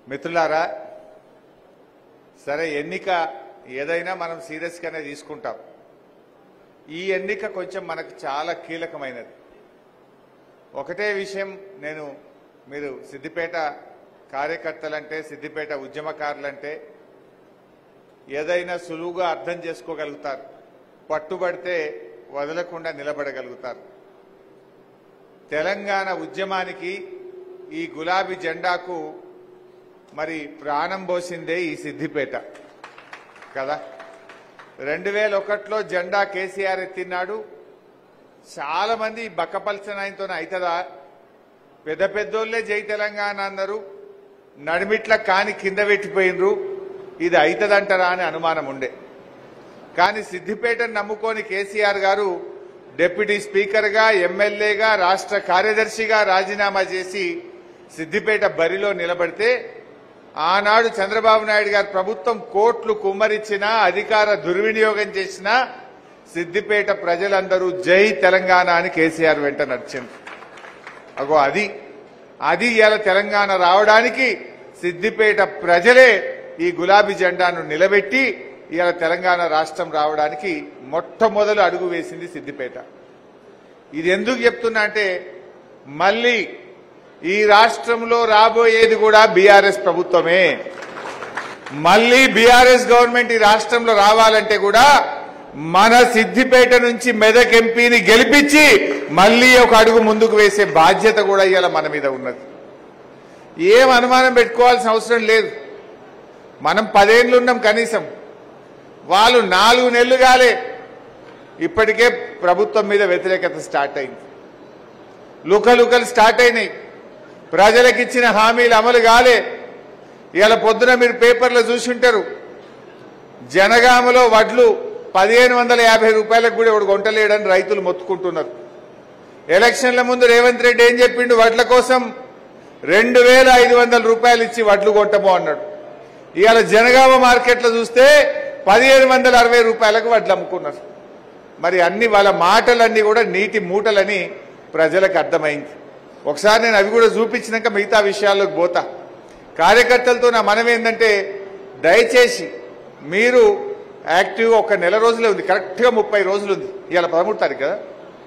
మిత్రులారా, సరే ఎన్నిక ఏదైనా మనం సీరియస్గానే తీసుకుంటాం. ఈ ఎన్నిక కొంచెం మనకు చాలా కీలకమైనది. ఒకటే విషయం, మీరు సిద్దిపేట కార్యకర్తలంటే, సిద్దిపేట ఉద్యమకారులంటే ఏదైనా సులువుగా అర్థం చేసుకోగలుగుతారు, పట్టుబడితే వదలకుండా నిలబడగలుగుతారు. తెలంగాణ ఉద్యమానికి ఈ గులాబీ జెండాకు మరి ప్రాణం పోసిందే ఈ సిద్దిపేట కదా. 2001లో జెండా కేసీఆర్ ఎత్తినాడు. చాలా మంది బక్కపల్చనాయనతోనే అవుతుందా, పెద్ద పెద్దోళ్లే జై తెలంగాణ అన్నారు, నడిమిట్ల కాని కింద పెట్టిపోయినరు, ఇది అవుతుందంటారా అని అనుమానం ఉండే. కానీ సిద్దిపేటను నమ్ముకొని కేసీఆర్ గారు డిప్యూటీ స్పీకర్గా, ఎమ్మెల్యేగా, రాష్ట్ర కార్యదర్శిగా రాజీనామా చేసి సిద్దిపేట బరిలో నిలబడితే ఆనాడు చంద్రబాబు నాయుడు గారి ప్రభుత్వం కోట్లు కుమ్మరిచ్చినా, అధికార దుర్వినియోగం చేసినా సిద్దిపేట ప్రజలందరూ జై తెలంగాణ అని కేసీఆర్ వెంట నడిచింది. అగో అది ఇవాళ తెలంగాణ రావడానికి సిద్దిపేట ప్రజలే ఈ గులాబీ జెండాను నిలబెట్టి ఇవాళ తెలంగాణ రాష్ట్రం రావడానికి మొట్టమొదలు అడుగు వేసింది సిద్దిపేట. ఇది ఎందుకు చెప్తున్నా అంటే, మళ్ళీ ఈ రాష్ట్రంలో రాబోయేది కూడా బీఆర్ఎస్ ప్రభుత్వమే. మళ్ళీ బీఆర్ఎస్ గవర్నమెంట్ ఈ రాష్ట్రంలో రావాలంటే కూడా మన సిద్దిపేట నుంచి మెదక్ ఎంపీని గెలిపించి మళ్ళీ ఒక అడుగు ముందుకు వేసే బాధ్యత కూడా ఇవాళ మన మీద ఉన్నది. ఏం అనుమానం పెట్టుకోవాల్సిన అవసరం లేదు. మనం 10 ఏళ్ళు ఉన్నాం కనీసం, వాళ్ళు 4 నెలలు కాలే, ఇప్పటికే ప్రభుత్వం మీద వ్యతిరేకత స్టార్ట్ అయింది. లుకలుకలు స్టార్ట్ అయినాయి. ప్రజలకు ఇచ్చిన హామీలు అమలు కాలే. ఇవాళ పొద్దున మీరు పేపర్లో చూసుంటారు, జనగామలో వడ్లు 1550 రూపాయలకు కూడా ఒకడు కొంటలేడని రైతులు మొత్తుకుంటున్నారు. ఎలక్షన్ల ముందు రేవంత్ రెడ్డి ఏం చెప్పిండు, వడ్ల కోసం 2500 రూపాయలు ఇచ్చి వడ్లు కొంటమో అన్నాడు. ఇవాళ జనగామ మార్కెట్లో చూస్తే 1560 రూపాయలకు వడ్లు అమ్ముకున్నారు. మరి అన్ని వాళ్ళ మాటలన్నీ కూడా నీటి మూటలని ప్రజలకు అర్థమైంది. ఒకసారి నేను అవి కూడా చూపించినాక మిగతా విషయాల్లోకి పోతా. కార్యకర్తలతో నా మనం ఏంటంటే, దయచేసి మీరు యాక్టివ్గా ఒక నెల రోజులే ఉంది, కరెక్ట్గా 30 రోజులు ఉంది. ఇవాళ 13 తారీఖు కదా,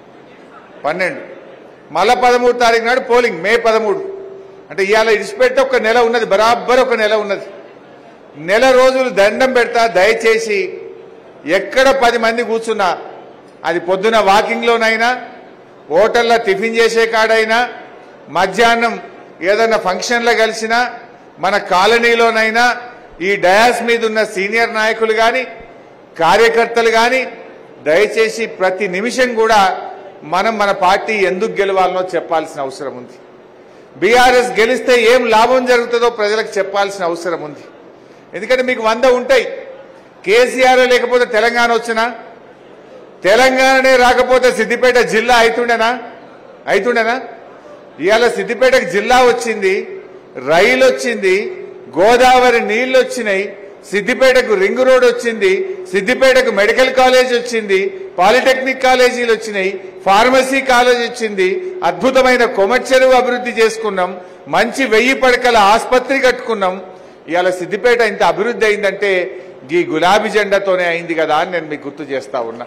12 మళ్ళా 13 తారీఖు నాడు పోలింగ్, మే 13. అంటే ఇవాళ ఇడిచిపెడితే ఒక నెల ఉన్నది, బరాబర్ ఒక నెల ఉన్నది. నెల రోజులు దండం పెడతా, దయచేసి ఎక్కడ 10 మంది కూర్చున్నా, అది పొద్దున వాకింగ్లోనైనా, హోటల్లో టిఫిన్ చేసే కాడైనా, మధ్యాహ్నం ఏదైనా ఫంక్షన్లో కలిసినా, మన కాలనీలోనైనా ఈ డయాస్ మీద ఉన్న సీనియర్ నాయకులు కానీ, కార్యకర్తలు కానీ దయచేసి ప్రతి నిమిషం కూడా మన పార్టీ ఎందుకు గెలవాలనో చెప్పాల్సిన అవసరం ఉంది. బీఆర్ఎస్ గెలిస్తే ఏం లాభం జరుగుతుందో ప్రజలకు చెప్పాల్సిన అవసరం ఉంది. ఎందుకంటే మీకు 100 ఉంటాయి. కేసీఆర్ లేకపోతే తెలంగాణ వచ్చినా, తెలంగాణనే రాకపోతే సిద్దిపేట జిల్లా అవుతుండేనా? ఇవాళ సిద్దిపేటకు జిల్లా వచ్చింది, రైలు వచ్చింది, గోదావరి నీళ్లు వచ్చినాయి, సిద్దిపేటకు రింగ్ రోడ్ వచ్చింది, సిద్దిపేటకు మెడికల్ కాలేజ్ వచ్చింది, పాలిటెక్నిక్ కాలేజీలు వచ్చినాయి, ఫార్మసీ కాలేజ్ వచ్చింది, అద్భుతమైన కొమర్చెరువు అభివృద్ధి చేసుకున్నాం, మంచి 1000 పడకల ఆసుపత్రి కట్టుకున్నాం. ఇవాళ సిద్దిపేట ఇంత అభివృద్ధి అయిందంటే ఈ గులాబీ జెండాతోనే అయింది కదా అని నేను మీకు గుర్తు చేస్తా ఉన్నా.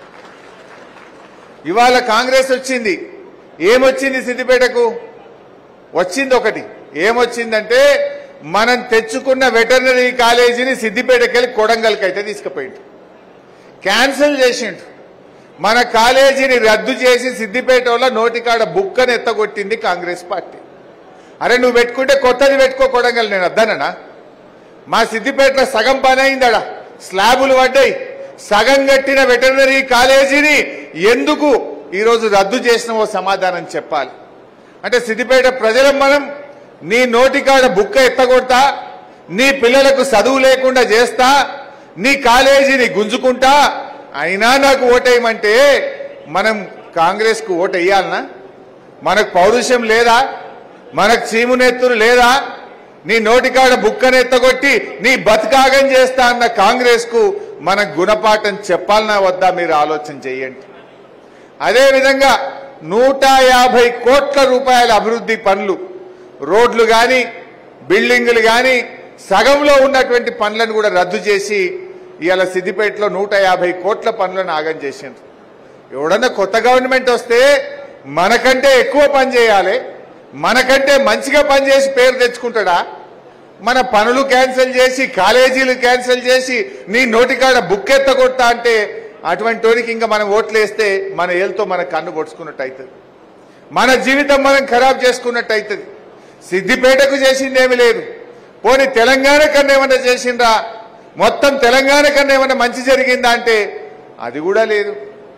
ఇవాళ కాంగ్రెస్ వచ్చింది, ఏమొచ్చింది సిద్దిపేటకు? వచ్చింది ఒకటి. ఏమొచ్చిందంటే, మనం తెచ్చుకున్న వెటర్నరీ కాలేజీని సిద్దిపేటకి వెళ్ళి కొడంగల్కి అయితే తీసుకుపోయిండు, క్యాన్సిల్ చేసిండు. మన కాలేజీని రద్దు చేసి సిద్దిపేట వల్ల నోటికాడ బుక్కను ఎత్తగొట్టింది కాంగ్రెస్ పార్టీ. అరే నువ్వు పెట్టుకుంటే కొత్తది పెట్టుకో కొడంగల్, నేను వద్దననా? మా సిద్దిపేటలో సగం పని అయిందడా, స్లాబులు పడ్డాయి. సగం కట్టిన వెటర్నరీ కాలేజీని ఎందుకు ఈరోజు రద్దు చేసినవో సమాధానం చెప్పాలి. అంటే సిద్దిపేట ప్రజలం మనం నీ నోటికాడ బుక్క ఎత్తగొడతా, నీ పిల్లలకు చదువు లేకుండా చేస్తా, నీ కాలేజీని గుంజుకుంటా, అయినా నాకు ఓటేయమంటే మనం కాంగ్రెస్కు ఓటేయాలనా? మనకు పౌరుషం లేదా? మనకు చీమునెత్తురు లేదా? నీ నోటికాడ బుక్కనెత్తగొట్టి నీ బతుకాగం చేస్తా అన్న కాంగ్రెస్కు మన గుణపాఠం చెప్పాలనా వద్దా? మీరు ఆలోచన చేయండి. అదేవిధంగా 150 కోట్ల రూపాయల అభివృద్ధి పనులు, రోడ్లు కానీ, బిల్డింగులు కానీ సగంలో ఉన్నటువంటి పనులను కూడా రద్దు చేసి ఇవాళ సిద్దిపేటలో 150 కోట్ల పనులను ఆగం చేసిండ్రు. ఎవడన్నా కొత్త గవర్నమెంట్ వస్తే మనకంటే ఎక్కువ పని చేయాలి, మనకంటే మంచిగా పనిచేసి పేరు తెచ్చుకుంటాడా? మన పనులు క్యాన్సిల్ చేసి కాలేజీలు క్యాన్సిల్ చేసి నీ నోటికాడ బుక్ ఎత్తగొడతా అంటే అటువంటి వాడికి ఇంకా మనం ఓట్లు వేస్తే మన ఏళ్ళతో మన కన్ను పొడుచుకున్నట్టు అవుతుంది, మన జీవితం మనం ఖరాబ్ చేసుకున్నట్టు అవుతుంది. సిద్దిపేటకు చేసిందేమీ లేదు, పోనీ తెలంగాణ కన్నా ఏమన్నా చేసిండ్రా, మొత్తం తెలంగాణ కన్నా ఏమన్నా మంచి జరిగిందా అంటే అది కూడా లేదు.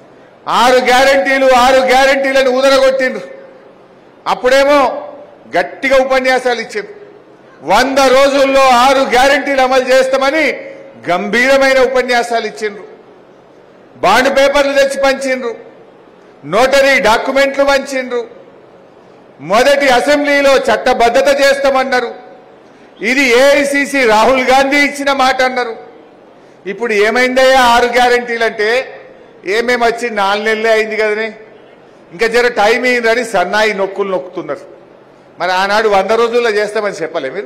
6 గ్యారంటీలను ఊదరగొట్టిండ్రు. అప్పుడేమో గట్టిగా ఉపన్యాసాలు ఇచ్చారు. 100 రోజుల్లో 6 గ్యారంటీలు అమలు చేస్తామని గంభీరమైన ఉపన్యాసాలు ఇచ్చిండ్రు. బాండ్ పేపర్లు తెచ్చి పంచిండ్రు, నోటరీ డాక్యుమెంట్లు పంచిండ్రు, మొదటి అసెంబ్లీలో చట్టబద్ధత చేస్తామన్నారు. ఇది ఏఐసిసి రాహుల్ గాంధీ ఇచ్చిన మాట అన్నారు. ఇప్పుడు ఏమైందయ్యా 6 గ్యారంటీలు అంటే? ఏమేమి వచ్చి 4 నెలలే అయింది కదనే, ఇంకా జర టైం అయిందని సన్నాయి నొక్కులు నొక్కుతున్నారు. మరి ఆనాడు 100 రోజుల్లో చేస్తామని చెప్పలే మీరు?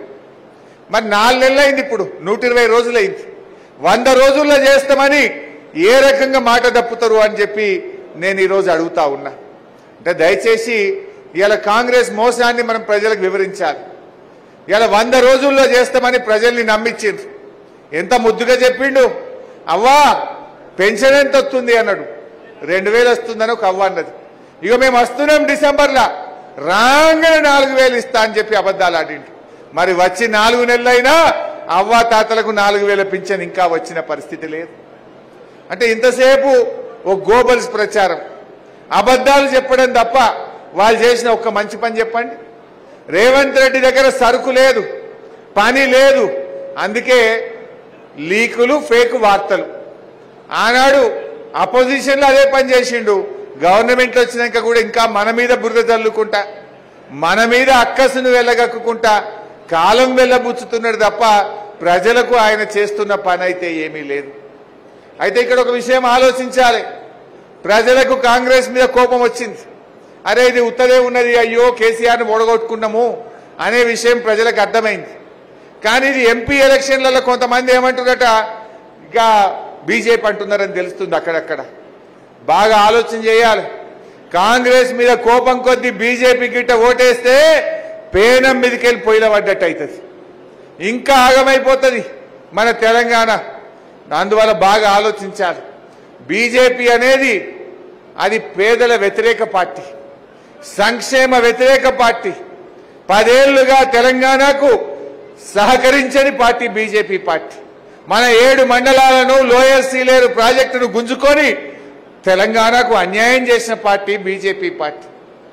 మరి 4 నెలలు అయింది, ఇప్పుడు 120 రోజులు అయింది. 100 రోజుల్లో చేస్తామని ఏ రకంగా మాట తప్పుతారు అని చెప్పి నేను ఈరోజు అడుగుతా ఉన్నా. అంటే దయచేసి ఇలా కాంగ్రెస్ మోసాన్ని మనం ప్రజలకు వివరించాలి. ఇలా 100 రోజుల్లో చేస్తామని ప్రజల్ని నమ్మించిండ్రు. ఎంత ముద్దుగా చెప్పిండు, అవ్వా పెన్షన్ ఎంత వస్తుంది అన్నాడు. 2000 వస్తుందని ఒక అవ్వ అన్నది. ఇక మేము వస్తున్నాం డిసెంబర్లో, రాగానే 4000 ఇస్తా అని చెప్పి అబద్ధాలు ఆడిండు. మరి వచ్చి 4 నెలలైనా అవ్వా తాతలకు 4000 పింఛన్ ఇంకా వచ్చిన పరిస్థితి లేదు. అంటే ఇంతసేపు ఓ గోబల్స్ ప్రచారం, అబద్ధాలు చెప్పడం తప్ప వాళ్ళు చేసిన ఒక్క మంచి పని చెప్పండి. రేవంత్ రెడ్డి దగ్గర సరుకు లేదు, పని లేదు, అందుకే లీకులు, ఫేక్ వార్తలు. ఆనాడు అపోజిషన్లో అదే పని చేసిండు, గవర్నమెంట్ వచ్చినాక కూడా ఇంకా మన మీద బురద చల్లుకుంటా, మన మీద అక్కసును వెళ్ళగక్కుంటా కాలం వెళ్ళబుచ్చుతున్నాడు తప్ప ప్రజలకు ఆయన చేస్తున్న పని అయితే ఏమీ లేదు. అయితే ఇక్కడ ఒక విషయం ఆలోచించాలి. ప్రజలకు కాంగ్రెస్ మీద కోపం వచ్చింది. అరే ఇది ఉత్తదే ఉన్నది, అయ్యో కేసీఆర్ని ఓడగొట్టుకున్నాము అనే విషయం ప్రజలకు అర్థమైంది. కానీ ఇది ఎంపీ ఎలక్షన్లలో కొంతమంది ఏమంటున్నారట, ఇక బీజేపీ అంటున్నారని తెలుస్తుంది. అక్కడక్కడ బాగా ఆలోచన చేయాలి. కాంగ్రెస్ మీద కోపం కొద్దీ బీజేపీ గిట్ట ఓటేస్తే పేనం మీదకి వెళ్ళి పొయ్యిల పడ్డట్టు అవుతుంది, ఇంకా ఆగమైపోతుంది మన తెలంగాణ. అందువల్ల బాగా ఆలోచించాలి. బీజేపీ అనేది అది పేదల వ్యతిరేక పార్టీ, సంక్షేమ వ్యతిరేక పార్టీ. 10 ఏళ్లుగా తెలంగాణకు సహకరించని పార్టీ బీజేపీ పార్టీ. మన 7 మండలాలను లోయర్ సీలేరు ప్రాజెక్టును గుంజుకొని తెలంగాణకు అన్యాయం చేసిన party BJP party.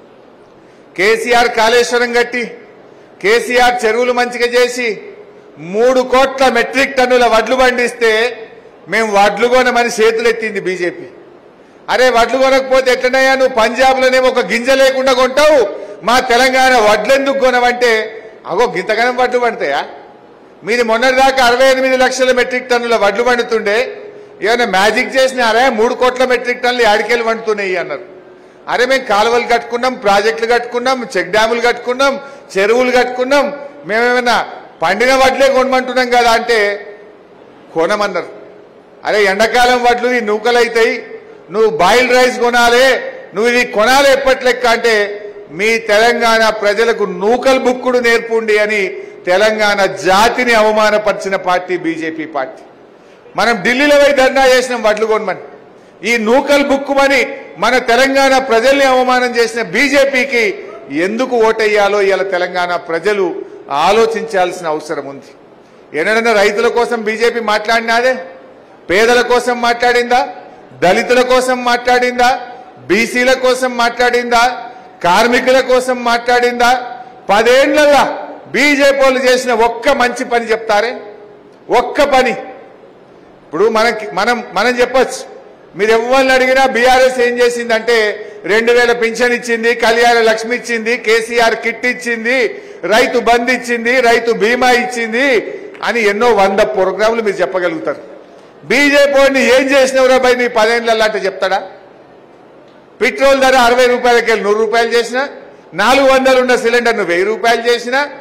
KCR Kaleshwaram కట్టి, కేసీఆర్ చెరువులు మంచిగా చేసి 3 కోట్ల మెట్రిక్ టన్నుల వడ్లు పండిస్తే మేము వడ్లు కొనమని చేతులెత్తింది బీజేపీ. అరే వడ్లు కొనకపోతే ఎట్లనయ్యా, నువ్వు పంజాబ్లోనేమో ఒక గింజ లేకుండా కొంటావు, మా తెలంగాణ వడ్లెందుకు కొనవంటే అగో గింతగనం వడ్లు పండుతాయా? మీది మొన్నటిదాకా 68 లక్షల మెట్రిక్ టన్నుల వడ్లు పండుతుండే, ఏమైనా మ్యాజిక్ చేసినారా? 3 కోట్ల మెట్రిక్ టన్నులు ఆడికెళ్ళి వండుతున్నాయి అన్నారు. అరే మేము కాలువలు కట్టుకున్నాం, ప్రాజెక్టులు కట్టుకున్నాం, చెక్ డ్యాములు కట్టుకున్నాం, చెరువులు కట్టుకున్నాం, మేమేమైనా పండిన వడ్లే కొనమంటున్నాం కదా అంటే కొనమన్నారు. అరే ఎండాకాలం వడ్లు ఈ నూకలు అవుతాయి, నువ్వు బాయిల్డ్ రైస్ కొనాలి, నువ్వు ఇది కొనాలి ఎప్పట్లెక్క అంటే మీ తెలంగాణ ప్రజలకు నూకల్ బుక్కుడు నేర్పుండి అని తెలంగాణ జాతిని అవమానపరిచిన పార్టీ బీజేపీ పార్టీ. మనం ఢిల్లీలో పోయి ధర్నా చేసినాం వడ్లు కొనమని. ఈ నూకల్ బుక్కుమని మన తెలంగాణ ప్రజల్ని అవమానం చేసిన బీజేపీకి ఎందుకు ఓటేయాలో ఇలా తెలంగాణ ప్రజలు ఆలోచించాల్సిన అవసరం ఉంది. ఎన్నడన్నా రైతుల కోసం బీజేపీ మాట్లాడినాదే? పేదల కోసం మాట్లాడిందా? దళితుల కోసం మాట్లాడిందా? బీసీల కోసం మాట్లాడిందా? కార్మికుల కోసం మాట్లాడిందా? 10 ఏళ్లలో బీజేపీ వాళ్ళు చేసిన ఒక్క మంచి పని చెప్తారే? ఒక్క పని. ఇప్పుడు మనం చెప్పొచ్చు, మీరు ఎవరిని అడిగినా బీఆర్ఎస్ ఏం చేసిందంటే 2000 పింఛన్ ఇచ్చింది, కళ్యాణ లక్ష్మి ఇచ్చింది, కేసీఆర్ కిట్ ఇచ్చింది, రైతు బంద్ ఇచ్చింది, రైతు బీమా ఇచ్చింది అని ఎన్నో 100 ప్రోగ్రాంలు మీరు చెప్పగలుగుతారు. బీజేపీ వాడిని ఏం చేసినవరా భయ్ నీ 10 ఏళ్ళల్లో అంటే చెప్తాడా? పెట్రోల్ ధర 60 రూపాయలకి వెళ్ళి 100 రూపాయలు చేసినా, 400 ఉన్న సిలిండర్ను 1000 రూపాయలు చేసినా,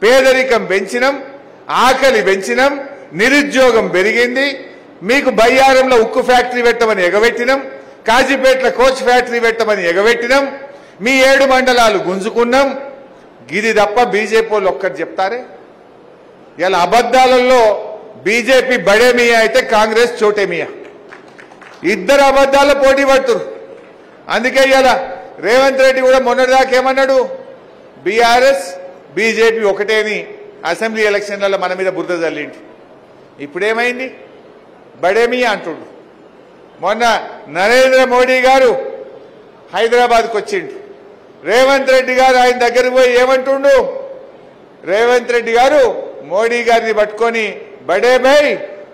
పేదరికం పెంచినాం, ఆకలి పెంచినాం, నిరుద్యోగం పెరిగింది. మీకు బయ్యారంలో ఉక్కు ఫ్యాక్టరీ పెట్టమని ఎగబెట్టినాం, కాజీపేటలో కోచ్ ఫ్యాక్టరీ పెట్టమని ఎగబెట్టినాం, మీ 7 మండలాలు గుంజుకున్నాం. గిది తప్ప బీజేపీ వాళ్ళు ఒక్కటి చెప్తారే? ఇలా అబద్దాలలో బీజేపీ బడేమియా అయితే కాంగ్రెస్ చోటేమియా, ఇద్దరు అబద్దాల్లో పోటీ పడుతున్నారు. అందుకే ఇలా రేవంత్ రెడ్డి కూడా మొన్నటిదాకా ఏమన్నాడు, బీఆర్ఎస్ బీజేపీ ఒకటేని అసెంబ్లీ ఎలక్షన్లలో మన మీద బురద జల్లింటి. ఇప్పుడేమైంది? బడేమియా అంటుండు. మొన్న నరేంద్ర మోడీ గారు హైదరాబాద్కు వచ్చిండు. రేవంత్ రెడ్డి గారు ఆయన దగ్గరికి పోయి ఏమంటుండు? రేవంత్ రెడ్డి గారు మోడీ గారిని పట్టుకొని బడే భాయ్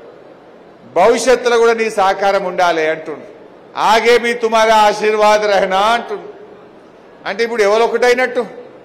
భవిష్యత్తులో కూడా నీ సహకారం ఉండాలి అంటుండు. ఆగే మీ తుమారా ఆశీర్వాద్ రహనా అంటుండు. అంటే ఇప్పుడు ఎవరు ఒకటైనట్టు?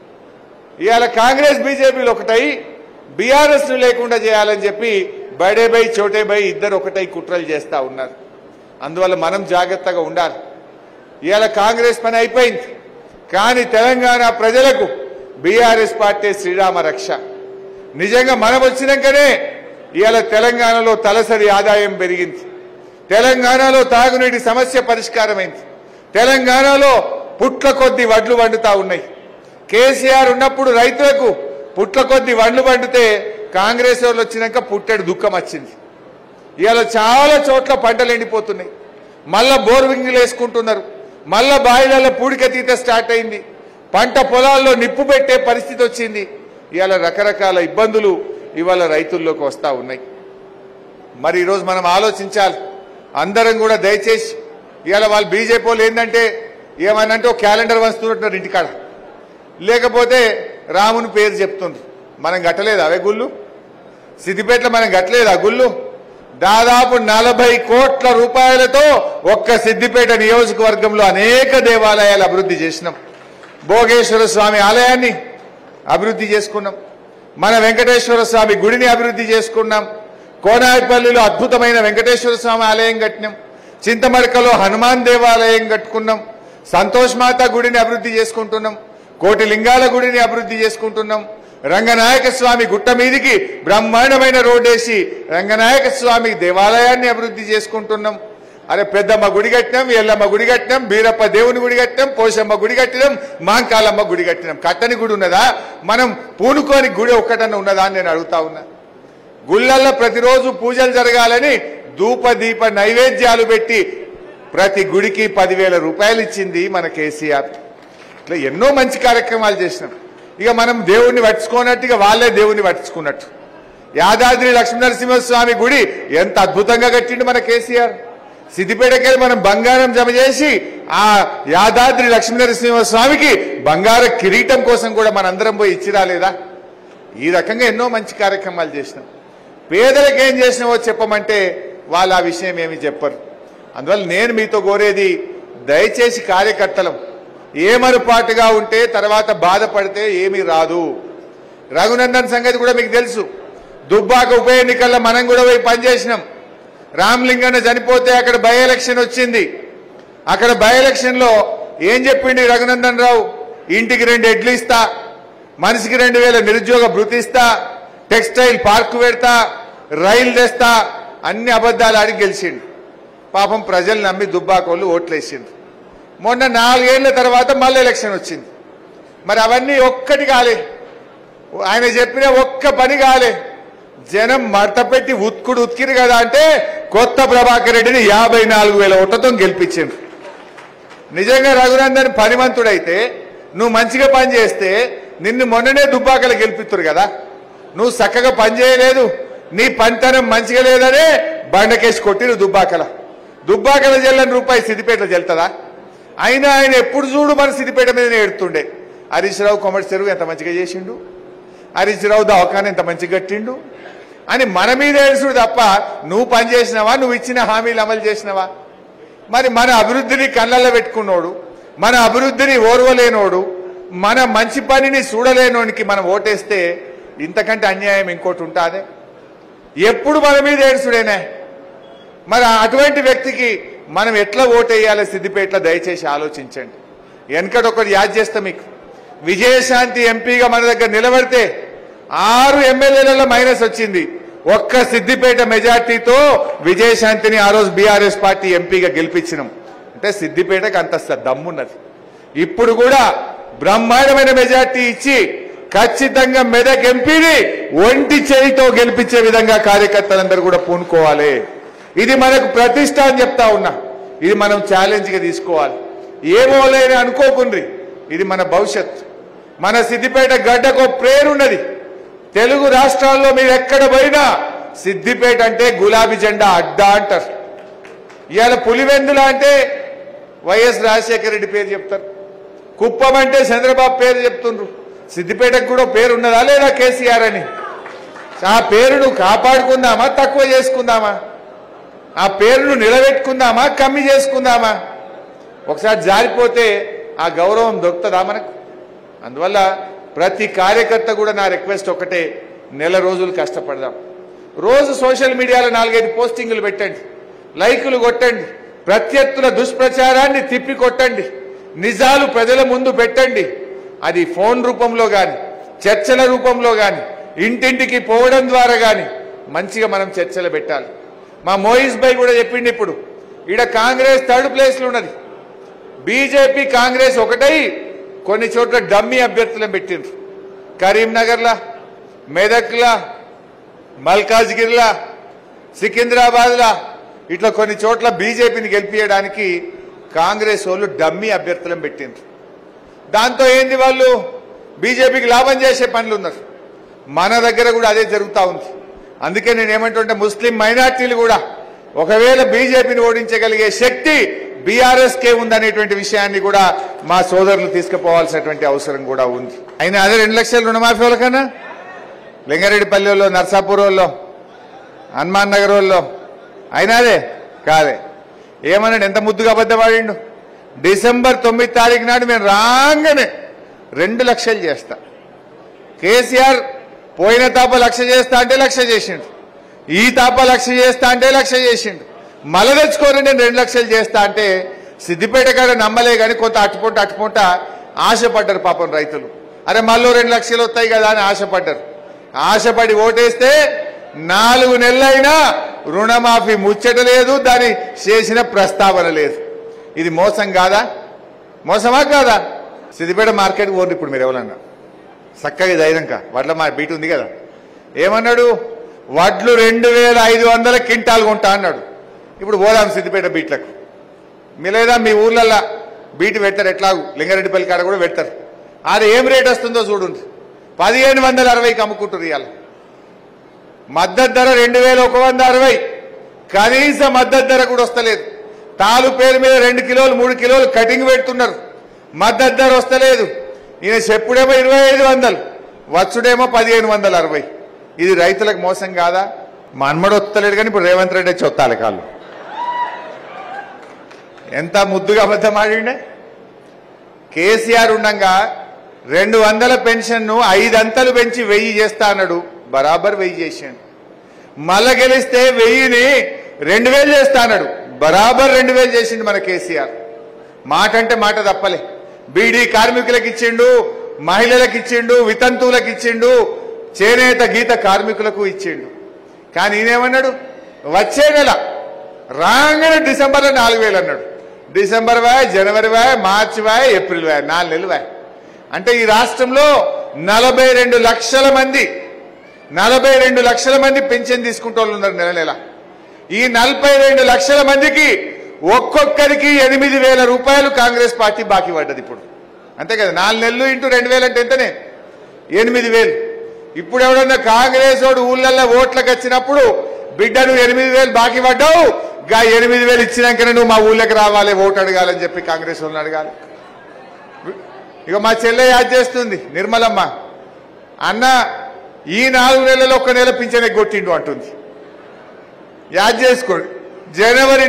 ఇవాళ కాంగ్రెస్ బీజేపీలు ఒకటై బీఆర్ఎస్ ను లేకుండా చేయాలని చెప్పి బడే భాయ్ చోటే భాయ్ ఇద్దరు ఒకటై కుట్రలు చేస్తా ఉన్నారు. అందువల్ల మనం జాగ్రత్తగా ఉండాలి. ఇవాళ కాంగ్రెస్ పని అయిపోయింది, కానీ తెలంగాణ ప్రజలకు బీఆర్ఎస్ పార్టీ శ్రీరామ రక్ష. నిజంగా మనం వచ్చినాకనే ఇవాళ తెలంగాణలో తలసరి ఆదాయం పెరిగింది, తెలంగాణలో తాగునీటి సమస్య పరిష్కారమైంది, తెలంగాణలో పుట్ల కొద్ది వడ్లు వండుతా ఉన్నాయి. కేసీఆర్ ఉన్నప్పుడు రైతులకు పుట్ల కొద్ది వడ్లు వండితే కాంగ్రెస్ వాళ్ళు వచ్చినాక పుట్టెడు దుఃఖం వచ్చింది. ఇవాళ చాలా చోట్ల పంటలు ఎండిపోతున్నాయి, మళ్ళా బోర్వింగ్లు వేసుకుంటున్నారు, మళ్ళా బాయిలలో పూడికతీత స్టార్ట్ అయింది, పంట పొలాల్లో నిప్పు పెట్టే పరిస్థితి వచ్చింది. ఇవాళ రకరకాల ఇబ్బందులు ఇవాళ రైతుల్లోకి వస్తూ ఉన్నాయి. మరి ఈరోజు మనం ఆలోచించాలి అందరం కూడా. దయచేసి ఇవాళ వాళ్ళు బీజేపీ వాళ్ళు ఏంటంటే ఏమనంటే ఒక క్యాలెండర్ వస్తున్నట్టున్నారు ఇంటికాడ, లేకపోతే రాముని పేరు చెప్తుంది. మనం గట్టలేదు అవే గుళ్ళు, సిద్దిపేటలో మనం గట్టలేదు ఆ గుళ్ళు. దాదాపు 40 కోట్ల రూపాయలతో ఒక్క సిద్దిపేట నియోజకవర్గంలో అనేక దేవాలయాలు అభివృద్ధి చేసినాం. భోగేశ్వర స్వామి ఆలయాన్ని అభివృద్ధి చేసుకున్నాం, మన వెంకటేశ్వర స్వామి గుడిని అభివృద్ధి చేసుకున్నాం, కోనాయిపల్లిలో అద్భుతమైన వెంకటేశ్వర స్వామి ఆలయం కట్టినాం, చింతమడకలో హనుమాన్ దేవాలయం కట్టుకున్నాం, సంతోష్ మాత గుడిని అభివృద్ధి చేసుకుంటున్నాం, కోటి లింగాల గుడిని అభివృద్ధి చేసుకుంటున్నాం, రంగనాయక స్వామి గుట్ట మీదికి బ్రహ్మాండమైన రోడ్డేసి రంగనాయక స్వామి దేవాలయాన్ని అభివృద్ధి చేసుకుంటున్నాం. అరే పెద్దమ్మ గుడి కట్టినాం, ఎల్లమ్మ గుడి కట్టినాం, బీరప్ప దేవుని గుడి కట్టినాం, పోషమ్మ గుడి కట్టినాం, మాంకాలమ్మ గుడి కట్టినాం. కట్టని గుడి ఉన్నదా? మనం పూనుకోని గుడి ఒక్కటన్నా ఉన్నదా అని నేను అడుగుతా ఉన్నా. గుళ్ళల్లో ప్రతిరోజు పూజలు జరగాలని ధూప దీప నైవేద్యాలు పెట్టి ప్రతి గుడికి 10,000 రూపాయలు ఇచ్చింది మన కేసీఆర్. ఇట్లా ఎన్నో మంచి కార్యక్రమాలు చేసినాం. ఇక మనం దేవుణ్ణి పట్టించుకోనట్టుగా వాళ్ళే దేవుణ్ణి పట్టించుకున్నట్టు. యాదాద్రి లక్ష్మీనరసింహస్వామి గుడి ఎంత అద్భుతంగా కట్టిండు మన కేసీఆర్. సిద్దిపేటకి మనం బంగారం జమ చేసి ఆ యాదాద్రి లక్ష్మీనరసింహస్వామికి బంగార కిరీటం కోసం కూడా మనందరం పోయి ఇచ్చి రాలేదా? ఈ రకంగా ఎన్నో మంచి కార్యక్రమాలు చేసినాం. పేదలకు ఏం చేసినావో చెప్పమంటే వాళ్ళు ఆ విషయం ఏమి చెప్పరు. అందువల్ల నేను మీతో కోరేది, దయచేసి కార్యకర్తలం ఏమరుపాటుగా ఉంటే తర్వాత బాధపడితే ఏమీ రాదు. రఘునందన్ సంగతి కూడా మీకు తెలుసు. దుబ్బాక ఉప ఎన్నికల్లో మనం కూడా పోయి పనిచేసినాం. రామలింగన్న చనిపోతే అక్కడ బై ఎలక్షన్ వచ్చింది. అక్కడ బై ఎలక్షన్ లో ఏం చెప్పిండి రఘునందన్ రావు? ఇంటికి 2 ఎడ్లు ఇస్తా, మనిషికి 2,000 నిరుద్యోగ భృతి ఇస్తా, టెక్స్టైల్ పార్క్ పెడతా, రైలు తెస్తా, అన్ని అబద్దాలు ఆడి గెలిచిండు. పాపం ప్రజలు నమ్మి దుబ్బాకోళ్ళు ఓట్లేసిండు. మొన్న 4 ఏళ్ల తర్వాత మళ్ళీ ఎలక్షన్ వచ్చింది. మరి అవన్నీ ఒక్కటి కాలే, ఆయన చెప్పిన ఒక్క పని కాలే. జనం మడత పెట్టి ఉత్కిరు కదా అంటే కొత్త ప్రభాకర్ రెడ్డిని 54,000 ఓట్లతో గెలిపించిండు. నిజంగా రఘునందన్ పనిమంతుడైతే, నువ్వు మంచిగా పని చేస్తే నిన్ను మొన్ననే దుబ్బాకలు గెలిపిస్తారు కదా. నువ్వు చక్కగా పని చేయలేదు, నీ పనితనం మంచిగా లేదనే బండకేసి కొట్టిరు దుబ్బాకల జల్లని రూపాయి సిద్దిపేటలో జల్లుతుందా? అయినా ఆయన ఎప్పుడు చూడు మన సిద్దిపేట మీదనే ఏడుతుండే. హరీష్ రావు కొమటి చెరువు ఎంత మంచిగా చేసిండు, హరీష్ రావు దవాఖాన ఎంత మంచిగా కట్టిండు అని మన మీద ఏడుచుడు తప్ప నువ్వు పని చేసినావా? నువ్వు ఇచ్చిన హామీలు అమలు చేసినావా? మరి మన అభివృద్ధిని కళ్ళల్లో పెట్టుకున్నోడు, మన అభివృద్ధిని ఓర్వలేనోడు, మన మంచి పనిని చూడలేనోనికి మనం ఓటేస్తే ఇంతకంటే అన్యాయం ఇంకోటి ఉంటుందే? ఎప్పుడు మన మీద ఏడుచుడేనే. మరి అటువంటి వ్యక్తికి మనం ఎట్లా ఓటేయాలో సిద్దిపేటలో దయచేసి ఆలోచించండి. వెనకటి ఒకటి యాద్ చేస్తా మీకు. విజయశాంతి ఎంపీగా మన దగ్గర నిలబడితే 6 ఎమ్మెల్యేలలో మైనస్ వచ్చింది. ఒక్క సిద్దిపేట మెజార్టీతో విజయశాంతిని ఆ రోజు బీఆర్ఎస్ పార్టీ ఎంపీగా గెలిపించినాం. అంటే సిద్దిపేటకు అంత దమ్మున్నది. ఇప్పుడు కూడా బ్రహ్మాండమైన మెజార్టీ ఇచ్చి ఖచ్చితంగా మెదక్ ఎంపీని ఒంటి చేయితో గెలిపించే విధంగా కార్యకర్తలందరూ కూడా పూనుకోవాలి. ఇది మనకు ప్రతిష్ట అని చెప్తా ఉన్నా. ఇది మనం ఛాలెంజ్గా తీసుకోవాలి. ఏమోలేని అనుకోకుండ్రి, ఇది మన భవిష్యత్. మన సిద్దిపేట గడ్డకు పేరున్నది. తెలుగు రాష్ట్రాల్లో మీరు ఎక్కడ పోయినా సిద్దిపేట అంటే గులాబీ జెండా అడ్డా అంటారు. ఇవాళ పులివెందుల అంటే వైఎస్ రాజశేఖర రెడ్డి పేరు చెప్తారు. కుప్పం అంటే చంద్రబాబు పేరు చెప్తుండ్రు. సిద్దిపేటకు కూడా పేరు ఉన్నదా లేదా కేసీఆర్ అని? ఆ పేరును కాపాడుకుందామా, తక్కువ చేసుకుందామా? ఆ పేరును నిలబెట్టుకుందామా, కమ్మి చేసుకుందామా? ఒకసారి జారిపోతే ఆ గౌరవం దొరుకుతుందా మనకు? అందువల్ల ప్రతి కార్యకర్త కూడా నా రిక్వెస్ట్ ఒకటే, నెల రోజులు కష్టపడదాం. రోజు సోషల్ మీడియాలో 4-5 పోస్టింగులు పెట్టండి, లైకులు కొట్టండి, ప్రత్యర్థుల దుష్ప్రచారాన్ని తిప్పి కొట్టండి, నిజాలు ప్రజల ముందు పెట్టండి. అది ఫోన్ రూపంలో కానీ, చర్చల రూపంలో కానీ, ఇంటింటికి పోవడం ద్వారా కానీ మంచిగా మనం చర్చలు పెట్టాలి. మా మోయిస్ భాయ్ కూడా చెప్పిండి. ఇప్పుడు ఈడ కాంగ్రెస్ 3rd ప్లేస్లో ఉన్నది. బీజేపీ కాంగ్రెస్ ఒకటై కొన్ని చోట్ల డమ్మీ అభ్యర్థులను పెట్టిండ్రు. కరీంనగర్లా, మెదక్లా, మల్కాజ్గిరిలా, సికింద్రాబాద్లా ఇట్లా కొన్ని చోట్ల బీజేపీని గెలిపించడానికి కాంగ్రెస్ వాళ్ళు డమ్మీ అభ్యర్థులను పెట్టిండ్రు. దాంతో ఏంది, వాళ్ళు బీజేపీకి లాభం చేసే పనులు ఉన్నారు. మన దగ్గర కూడా అదే జరుగుతూ ఉంది. అందుకే నేను ఏమంటుంటే, ముస్లిం మైనార్టీలు కూడా ఒకవేళ బీజేపీని ఓడించగలిగే శక్తి బీఆర్ఎస్కే ఉందనేటువంటి విషయాన్ని కూడా మా సోదరులు తీసుకుపోవాల్సినటువంటి అవసరం కూడా ఉంది. అయినా అదే 2 లక్షల రుణమాఫీ వాళ్ళకన్నా లింగారెడ్డిపల్లి వాళ్ళు, నర్సాపూర్ వాళ్ళు, హనుమాన్ నగర్ వాళ్ళు అయినా అదే కాదే. ఏమన్నాడు, ఎంత ముద్దుగా అబద్ధపడిండు. డిసెంబర్ 9 తారీఖు నాడు మేము రాగానే 2 లక్షలు చేస్తా. కేసీఆర్ పోయిన తాప 1 లక్ష చేస్తా అంటే 1 లక్ష చేసిండు. ఈ తాప 1 లక్ష చేస్తా అంటే 1 లక్ష చేసిండు. మళ్ళీ తెచ్చుకొని నేను 2 లక్షలు చేస్తా అంటే సిద్దిపేట కాడ నమ్మలే కానీ కొంత అటుపొంట ఆశపడ్డారు పాపం రైతులు. అరే మళ్ళీ 2 లక్షలు వస్తాయి కదా అని ఆశపడ్డారు. ఆశపడి ఓటేస్తే 4 నెలలైనా రుణమాఫీ ముచ్చట లేదు, దాని చేసిన ప్రస్తావన లేదు. ఇది మోసం కాదా? మోసమా కాదా? సిద్దిపేట మార్కెట్కి పోండి ఇప్పుడు మీరు ఎవరన్నా చక్కగా ధైర్యంక. వడ్ల మా బీట్ ఉంది కదా, ఏమన్నాడు, వడ్లు 2500 క్వింటాలు కొంటా అన్నాడు. ఇప్పుడు పోదాం సిద్దిపేట బీట్లకు. మీ లేదా మీ ఊర్లల్లో బీటు పెడతారు, ఎట్లాగూ లింగారెడ్డిపల్లి కాడ కూడా పెడతారు. అది ఏం రేట్ వస్తుందో చూడండి. 1560కి అమ్ముకుంటారు. ఇవాళ మద్దతు ధర 2160, కనీస మద్దతు ధర కూడా వస్తలేదు. తాలు పేరు మీద 2 కిలోలు 3 కిలోలు కటింగ్ పెడుతున్నారు, మద్దతు ధర వస్తలేదు. ఈయన చెప్పుడేమో 2500, వచ్చుడేమో 1560. ఇది రైతులకు మోసం కాదా? మా అన్మడు వస్తలేడు కానీ ఇప్పుడు రేవంత్ రెడ్డి చొత్తాలి కాళ్ళు. ఎంత ముద్దుగా అబద్ధం ఆడిండే. కేసీఆర్ ఉండగా 200 పెన్షన్ను 5 అంతలు పెంచి 1000 చేస్తా అన్నాడు. బరాబర్ 1000 చేశాడు. మళ్ళా గెలిస్తే 1000ని 2000 చేస్తా అన్నాడు. బరాబర్ 2000 చేసిండు మన కేసీఆర్. మాట అంటే మాట తప్పలే. బీడీ కార్మికులకు ఇచ్చిండు, మహిళలకు ఇచ్చిండు, వితంతువులకు ఇచ్చిండు, చేనేత గీత కార్మికులకు ఇచ్చిండు. కానీ ఈయనేమన్నాడు, వచ్చే నెల రాగానే డిసెంబర్లో 4000 అన్నాడు. డిసెంబర్ వాయ్, జనవరి వాయ్, మార్చి వాయ్, ఏప్రిల్ వాయ్, 4 నెలలు వాయ్. అంటే ఈ రాష్ట్రంలో 42 లక్షల మంది పెన్షన్ తీసుకుంటూ ఉన్నారు నెల నెల. ఈ 42 లక్షల మందికి ఒక్కొక్కరికి 8000 రూపాయలు కాంగ్రెస్ పార్టీ బాకీ పడ్డది ఇప్పుడు. అంతే కదా, 4 నెలలు ఇంటూ 2000 అంటే ఎంతనే? 8000. ఇప్పుడు ఎవడన్నా కాంగ్రెస్ వాడు ఊళ్ళల్లో ఓట్లకు వచ్చినప్పుడు, బిడ్డ నువ్వు 8000 బాకీ పడ్డావు, గా 8000 ఇచ్చినాకనే నువ్వు మా ఊళ్ళకి రావాలి, ఓటు అడగాలని చెప్పి కాంగ్రెస్ వాళ్ళని అడగాలి. ఇక మా చెల్లె యాద్ చేస్తుంది, నిర్మలమ్మ, అన్న ఈ 4 నెలల్లో 1 నెల పింఛన్ ఎగ్గొట్టిండు అంటుంది. యాద్ చేసుకోండి. జనవరి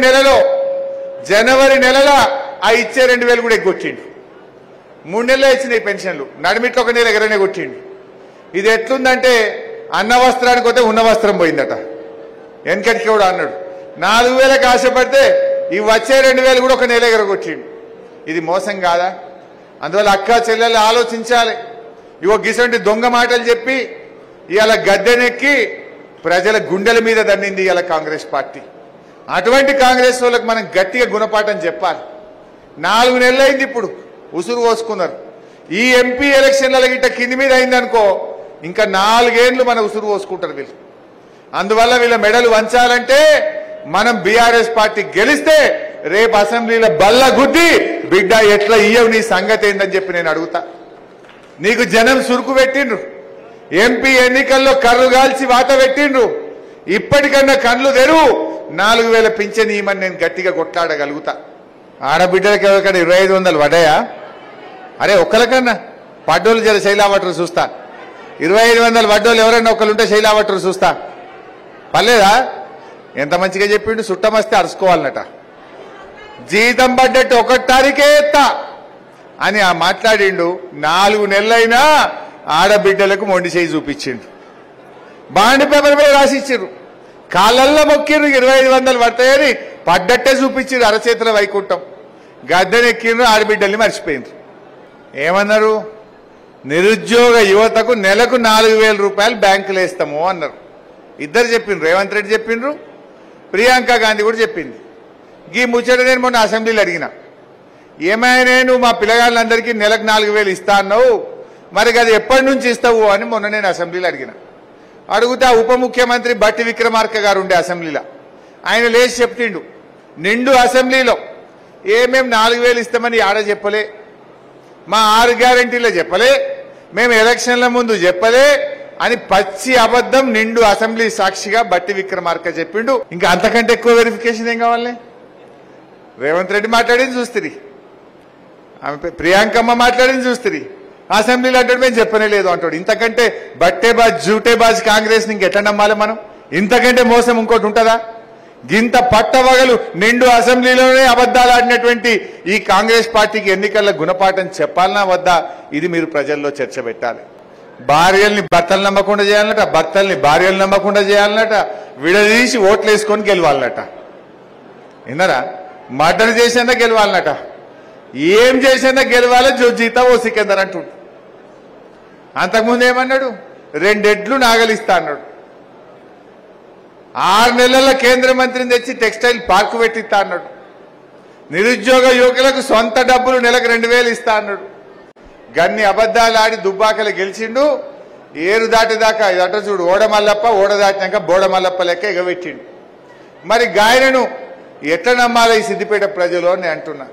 నెలలో ఆ ఇచ్చే 2000 కూడా ఎగ్గొట్టిండు. 3 నెలలు ఇచ్చినాయి పెన్షన్లు, నడిమిట్లో 1 నెల ఎగరనే కొట్టిండు. ఇది ఎట్లుందంటే, అన్న వస్త్రానికి పోతే ఉన్న వస్త్రం పోయిందట. వెనకటికి కూడా అన్నాడు 4000కి ఆశపడితే ఈ వచ్చే 2000 కూడా 1 నెల ఎగరగొట్టిండు. ఇది మోసం కాదా? అందువల్ల అక్క చెల్లెలు ఆలోచించాలి. ఇగో గిసంటి దొంగ మాటలు చెప్పి ఇవాళ గద్దెనెక్కి ప్రజల గుండెల మీద దన్నింది ఇవాళ కాంగ్రెస్ పార్టీ. అటువంటి కాంగ్రెస్ వాళ్ళకి మనం గట్టిగా గుణపాఠం చెప్పాలి. 4 నెలలైంది, ఇప్పుడు ఉసురు పోసుకున్నారు. ఈ ఎంపీ ఎలక్షన్ల గిట్ట కింది మీద అయిందనుకో ఇంకా 4 ఏళ్లు మన ఉసురు పోసుకుంటారు వీళ్ళు. అందువల్ల వీళ్ళ మెడలు వంచాలంటే మనం బీఆర్ఎస్ పార్టీ గెలిస్తే రేపు అసెంబ్లీలో బల్ల గుద్ది బిడ్డ ఎట్లా ఇయ్యవు నీ సంగతి ఏందని చెప్పి నేను అడుగుతా. నీకు జనం సురుకు పెట్టిండ్రు, ఎంపీ ఎన్నికల్లో కర్రు గాల్చి వాత పెట్టిండ్రు. ఇప్పటికన్నా కళ్ళు తెరువు, 4000 పింఛన్ ఇవ్వమని నేను గట్టిగా కొట్లాడగలుగుతా. ఆడబిడ్డలకి ఎవరికన్నా 2500 పడ్డాయా? అరే ఒక్కరికన్నా పడ్డోళ్ళు జర శైలావటరు చూస్తా. 2500 పడ్డోళ్ళు ఎవరైనా ఒకరుంటే శైలావటరు చూస్తా. పర్లేదా? ఎంత మంచిగా చెప్పిండు, చుట్టమస్తే అరుచుకోవాలన్నట. జీతం పడ్డట్టు 1 తారీఖే ఎత్తా అని మాట్లాడిండు. 4 నెలలైనా ఆడబిడ్డలకు మొండి చేయి చూపించిండు. బాండ్ పేపర్ మీద రాసిచ్చిర్రు, కాళ్ళల్లో మొక్కిర్రు. 2500 పడతాయని పడ్డట్టే చూపించారు, అరచేతుల వైకుంఠం. గద్దెనెక్కిండ్రు, ఆడబిడ్డల్ని మర్చిపోయిండ్రు. ఏమన్నారు? నిరుద్యోగ యువతకు నెలకు 4000 రూపాయలు బ్యాంకులు వేస్తాము అన్నారు. ఇద్దరు చెప్పిండ్రు, రేవంత్ రెడ్డి చెప్పిండ్రు, ప్రియాంక గాంధీ కూడా చెప్పింది. ఈ ముచ్చట నేను మొన్న అసెంబ్లీలో అడిగిన, ఏమైనా నువ్వు మా పిల్లగాళ్ళందరికీ నెలకు 4000 ఇస్తా అన్నావు, మరి అది ఎప్పటి నుంచి ఇస్తావు అని మొన్న నేను అసెంబ్లీలో అడిగిన. అడుగుతా ఉప ముఖ్యమంత్రి బట్టి విక్రమార్క గారు ఉండే అసెంబ్లీలో, ఆయన లేచి చెప్తిండు నిండు అసెంబ్లీలో, మేము 4000 ఇస్తామని ఆడ చెప్పలే, మా 6 గ్యారంటీలో చెప్పలే, మేము ఎలక్షన్ల ముందు చెప్పలే అని పచ్చి అబద్ధం నిండు అసెంబ్లీ సాక్షిగా బట్టి విక్రమార్క చెప్పిండు. ఇంకా అంతకంటే ఎక్కువ వెరిఫికేషన్ ఏం కావాలి? రేవంత్ రెడ్డి మాట్లాడింది చూస్తుంది, ఆమె ప్రియాంకమ్మ మాట్లాడింది చూస్తుంది, అసెంబ్లీలో అంటాడు మేము చెప్పనే లేదు అంటాడు. ఇంతకంటే బట్టేబాజ్ జూటేబాజ్ కాంగ్రెస్ ఇంకెట్లా నమ్మాలి మనం? ఇంతకంటే మోసం ఇంకోటి ఉంటుందా? గింత పట్టవగలు నిండు అసెంబ్లీలోనే అబద్దాలు ఆడినటువంటి ఈ కాంగ్రెస్ పార్టీకి ఎన్నికల గుణపాఠం చెప్పాలనా వద్దా? ఇది మీరు ప్రజల్లో చర్చ పెట్టాలి. భార్యల్ని భర్తలు నమ్మకుండా చేయాలన్నట, భర్తల్ని భార్యలు నమ్మకుండా చేయాలన్నట, విడదీసి ఓట్లు వేసుకొని గెలవాలన్నట. విన్నారా? మర్డర్ చేసేందా గెలవాలన్నట, ఏం చేసేందా గెలవాలి, జో జీతా ఓ సికందర్ అంటుండు. అంతకుముందు ఏమన్నాడు? 2 ఎడ్లు నాగలిస్తా అన్నాడు. 6 నెలల కేంద్ర మంత్రిని తెచ్చి టెక్స్టైల్ పార్క్ పెట్టిస్తా అన్నాడు. నిరుద్యోగ యువకులకు సొంత డబ్బులు నెలకు 2000 ఇస్తా అన్నాడు. గన్ని అబద్దాలు ఆడి దుబ్బాకలు గెలిచిండు. ఏరు దాటిదాకా అట చూడు, ఓడమల్లప్ప, ఓడ దాటినాక బోడమల్లప్ప లెక్క ఎగబెట్టిండు. మరి గాయనను ఎట్లా నమ్మాలి ఈ సిద్దిపేట ప్రజలు అని అంటున్నా.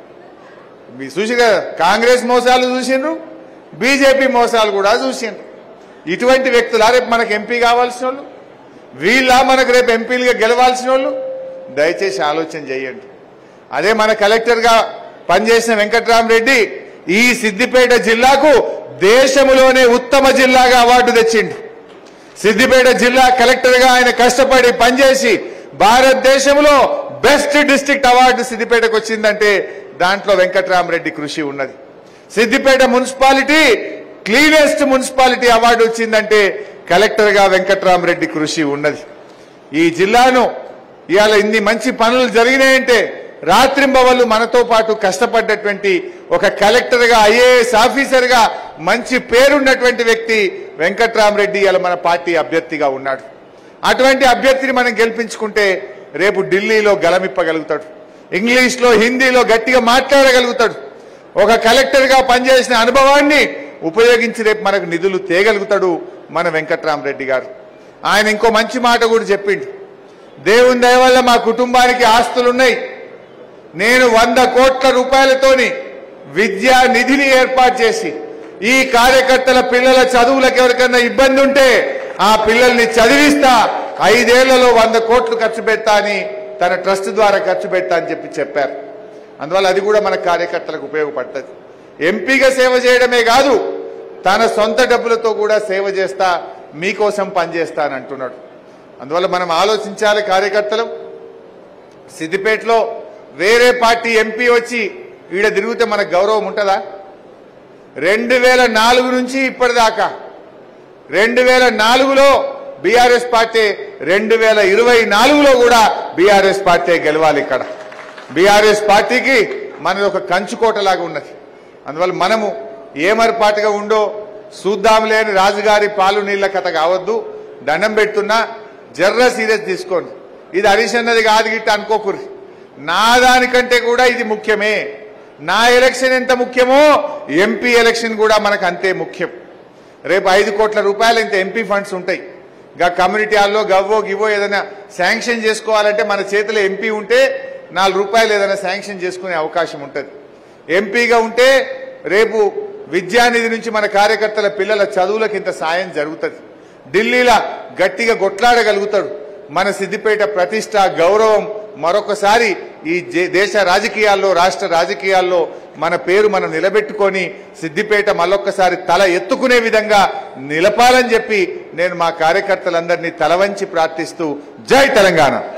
చూసి కదా, కాంగ్రెస్ మోసాలు చూసిండ్రు, బీజేపీ మోసాలు కూడా చూసిండ్రు. ఇటువంటి వ్యక్తులా రేపు మనకు ఎంపీ కావాల్సిన వాళ్ళు? వీళ్ళ మనకు రేపు ఎంపీలుగా గెలవాల్సిన వాళ్ళు? దయచేసి ఆలోచన చేయండి. అదే మన కలెక్టర్గా పనిచేసిన వెంకట్రామరెడ్డి ఈ సిద్దిపేట జిల్లాకు దేశంలోనే ఉత్తమ జిల్లాగా అవార్డు తెచ్చిండు. సిద్దిపేట జిల్లా కలెక్టర్గా ఆయన కష్టపడి పనిచేసి భారతదేశంలో బెస్ట్ డిస్ట్రిక్ట్ అవార్డు సిద్దిపేటకు వచ్చిందంటే దాంట్లో వెంకట్రామరెడ్డి కృషి ఉన్నది. Siddipet municipality cleanest municipality award వచ్చిందంటే కలెక్టర్గా వెంకట్రామరెడ్డి కృషి ఉన్నది. ఈ జిల్లాను ఇవాళ ఇన్ని మంచి పనులు జరిగినాయంటే రాత్రింబవళ్ళు మనతో పాటు కష్టపడ్డటువంటి ఒక కలెక్టర్గా, ఐఏఎస్ ఆఫీసర్గా మంచి పేరున్నటువంటి వ్యక్తి వెంకట్రామరెడ్డి ఇవాళ మన పార్టీ అభ్యర్థిగా ఉన్నాడు. అటువంటి అభ్యర్థిని మనం గెలిపించుకుంటే రేపు ఢిల్లీలో గలమిప్పగలుగుతాడు, ఇంగ్లీష్లో హిందీలో గట్టిగా మాట్లాడగలుగుతాడు. ఒక కలెక్టర్గా పనిచేసిన అనుభవాన్ని ఉపయోగించి రేపు మనకు నిధులు తేగలుగుతాడు మన వెంకట్రామరెడ్డి గారు. ఆయన ఇంకో మంచి మాట కూడా చెప్పిండు, దేవుని దయ వల్ల మా కుటుంబానికి ఆస్తులున్నాయి, నేను 100 కోట్ల రూపాయలతోని విద్యా నిధిని ఏర్పాటు చేసి ఈ కార్యకర్తల పిల్లల చదువులకు ఎవరికన్నా ఇబ్బంది ఉంటే ఆ పిల్లల్ని చదివిస్తా, 5 ఏళ్లలో 100 కోట్లు ఖర్చు పెడతా అని తన ట్రస్ట్ ద్వారా ఖర్చు పెడతా అని చెప్పారు. అందువల్ల అది కూడా మన కార్యకర్తలకు ఉపయోగపడుతుంది. ఎంపీగా సేవ చేయడమే కాదు, తన సొంత డబ్బులతో కూడా సేవ చేస్తా, మీకోసం పనిచేస్తా అని అంటున్నాడు. అందువల్ల మనం ఆలోచించాలి కార్యకర్తలు. సిద్దిపేటలో వేరే పార్టీ ఎంపీ వచ్చి ఈడ తిరిగితే మనకు గౌరవం ఉంటుందా? 2004 నుంచి ఇప్పటిదాకా 2004లో బీఆర్ఎస్ పార్టీ, 2024లో కూడా బీఆర్ఎస్ పార్టీ గెలవాలి. ఇక్కడ బీఆర్ఎస్ పార్టీకి మనది ఒక కంచుకోటలాగా ఉన్నది. అందువల్ల మనము ఏమరపాటుగా ఉండో చూద్దాంలే అని రాజుగారి పాలు నీళ్ల కథ కావద్దు. దండం పెడుతున్నా, జర్ర సీరియస్ తీసుకోండి. ఇది హరీష్ అన్నది కాదు గిట్ట అనుకోకుర్రి. నా దానికంటే కూడా ఇది ముఖ్యమే. నా ఎలక్షన్ ఎంత ముఖ్యమో ఎంపీ ఎలక్షన్ కూడా మనకు అంతే ముఖ్యం. రేపు 5 కోట్ల రూపాయలు ఇంత ఎంపీ ఫండ్స్ ఉంటాయి. గా కమ్యూనిటీ హాల్లో గవ్వో గివో ఏదైనా శాంక్షన్ చేసుకోవాలంటే మన చేతిలో ఎంపీ ఉంటే 4 రూపాయలు ఏదైనా శాంక్షన్ చేసుకునే అవకాశం ఉంటుంది. ఎంపీగా ఉంటే రేపు విద్యానిధి నుంచి మన కార్యకర్తల పిల్లల చదువులకు ఇంత సాయం జరుగుతుంది. ఢిల్లీలో గట్టిగా కొట్లాడగలుగుతాడు. మన సిద్దిపేట ప్రతిష్ట గౌరవం మరొకసారి ఈ దేశ రాజకీయాల్లో రాష్ట్ర రాజకీయాల్లో మన పేరు మనం నిలబెట్టుకొని సిద్దిపేట మళ్ళొక్కసారి తల ఎత్తుకునే విధంగా నిలపాలని చెప్పి నేను మా కార్యకర్తలందరినీ తలవంచి ప్రార్థిస్తూ జై తెలంగాణ.